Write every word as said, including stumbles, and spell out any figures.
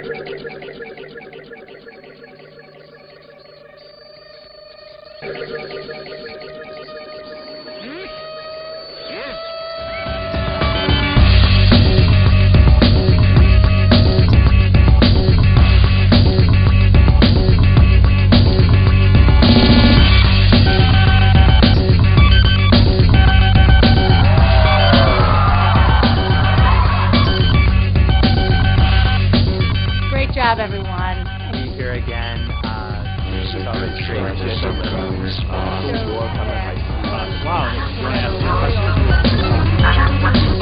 Great job, everyone. Be here again. Uh, celebration. So, War coming. yeah. Wow.